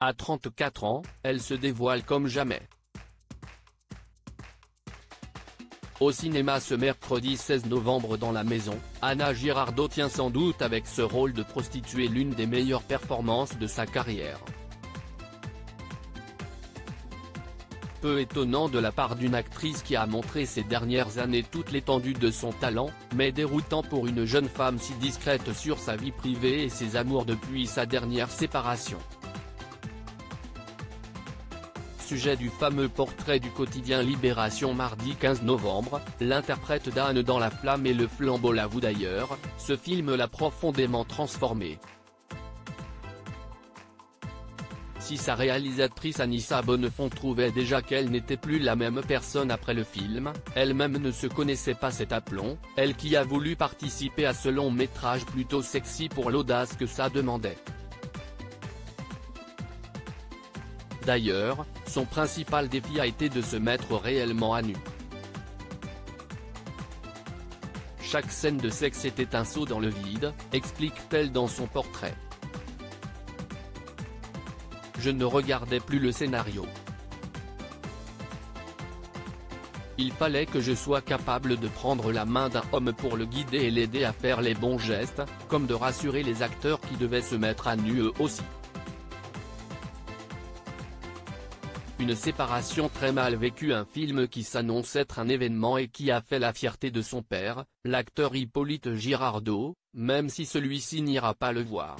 À 34 ans, elle se dévoile comme jamais. Au cinéma ce mercredi 16 novembre dans La Maison, Anna Girardot tient sans doute avec ce rôle de prostituée l'une des meilleures performances de sa carrière. Peu étonnant de la part d'une actrice qui a montré ces dernières années toute l'étendue de son talent, mais déroutant pour une jeune femme si discrète sur sa vie privée et ses amours depuis sa dernière séparation. Sujet du fameux portrait du quotidien Libération mardi 15 novembre, l'interprète d'Anne dans La Flamme et le flambeau l'avoue d'ailleurs, ce film l'a profondément transformée. Si sa réalisatrice Anissa Bonnefond trouvait déjà qu'elle n'était plus la même personne après le film, elle-même ne se connaissait pas cet aplomb, elle qui a voulu participer à ce long métrage plutôt sexy pour l'audace que ça demandait. D'ailleurs, son principal défi a été de se mettre réellement à nu. Chaque scène de sexe était un saut dans le vide, explique-t-elle dans son portrait. Je ne regardais plus le scénario. Il fallait que je sois capable de prendre la main d'un homme pour le guider et l'aider à faire les bons gestes, comme de rassurer les acteurs qui devaient se mettre à nu eux aussi. Une séparation très mal vécue, un film qui s'annonce être un événement et qui a fait la fierté de son père, l'acteur Hippolyte Girardot, même si celui-ci n'ira pas le voir.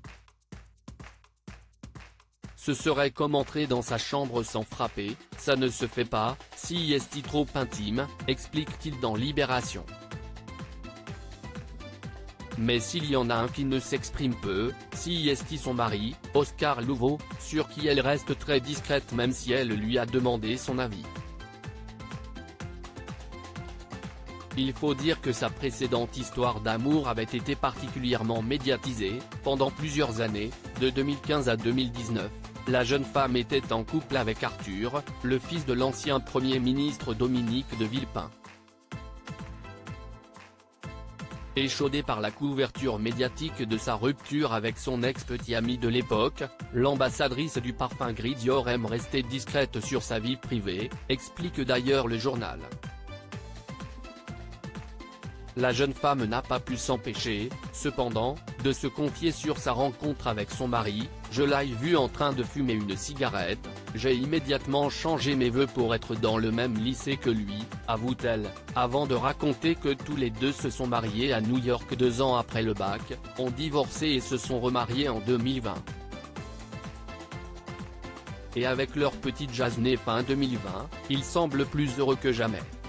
Ce serait comme entrer dans sa chambre sans frapper, ça ne se fait pas, si est-il trop intime, explique-t-il dans Libération. Mais s'il y en a un qui ne s'exprime peu, si est-il son mari, Oscar Louveau, sur qui elle reste très discrète même si elle lui a demandé son avis. Il faut dire que sa précédente histoire d'amour avait été particulièrement médiatisée, pendant plusieurs années, de 2015 à 2019. La jeune femme était en couple avec Arthur, le fils de l'ancien Premier ministre Dominique de Villepin. Échaudée par la couverture médiatique de sa rupture avec son ex-petit ami de l'époque, l'ambassadrice du parfum gris Dior aime rester discrète sur sa vie privée, explique d'ailleurs le journal. La jeune femme n'a pas pu s'empêcher, cependant, de se confier sur sa rencontre avec son mari. Je l'ai vu en train de fumer une cigarette, j'ai immédiatement changé mes vœux pour être dans le même lycée que lui, avoue-t-elle, avant de raconter que tous les deux se sont mariés à New York 2 ans après le bac, ont divorcé et se sont remariés en 2020. Et avec leur petite Jasnée fin 2020, ils semblent plus heureux que jamais.